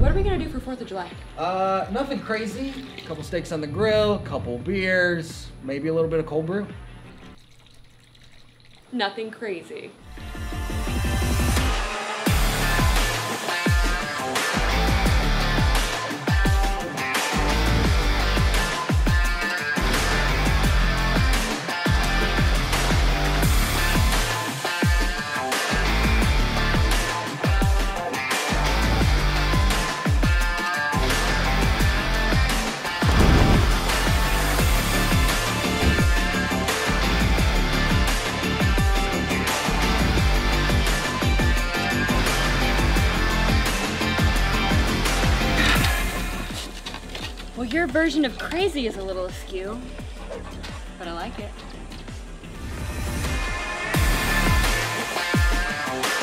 what are we gonna do for 4th of July? Nothing crazy. A couple steaks on the grill, couple beers, maybe a little bit of cold brew. Nothing crazy. Well, your version of crazy is a little askew, but I like it.